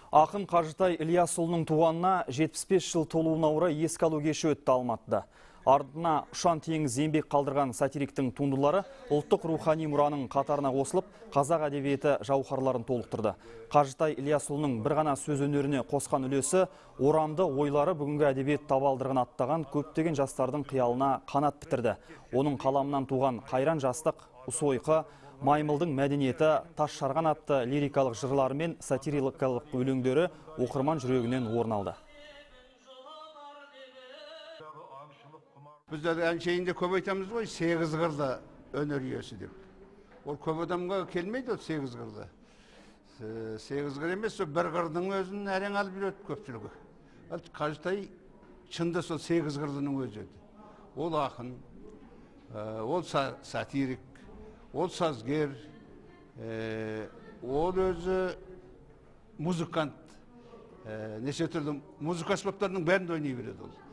Ақын Қажытай Ильясұлының туғанына 75 жыл толуына орай еске алу кеші өтті Алматыда. Ардына ұшан теңіз еңбек қалдырған сатириктің туындылары ұлттық рухани мұраның қатарына қосылып, қазақ әдебиеті жауһарларын толықтырды. Қажытай Ильясұлының бір ғана сөз өнеріне қосқан үлесі, орамды ойлары бүгінгі әдебиет табалдырығын аттаған көптеген жастардың қиялына қанат бітірді. Оның қаламынан туған қайран жастық, ұсойқы, Маймылдың мәдениеті, тас шарған атты лирикалық жырлары мен сатирикалық өлеңдері оқырман жүрегінен орын алды. Біздер әншейінде көп айтамыз ғой, сегіз қырлы өнер иесі деп. Ол көп адамға келмейді, ол сегіз қырлы. Сегіз қыр емес, бір қырдың өзін әрең алып жүреді көпшілігі. Қажытай шынында сол сегіз қырлының өзі еді. Ол ақын, ол сатирик, ол сазгер, ол өзі музыкант, неше түрлі музыка аспаптарының бәрінде ойнай береді ол.